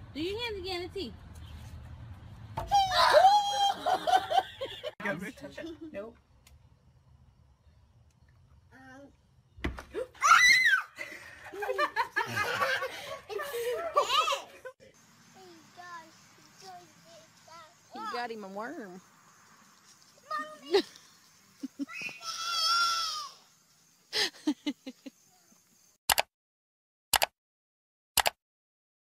Do your hands again and see. Nope. He got him a worm.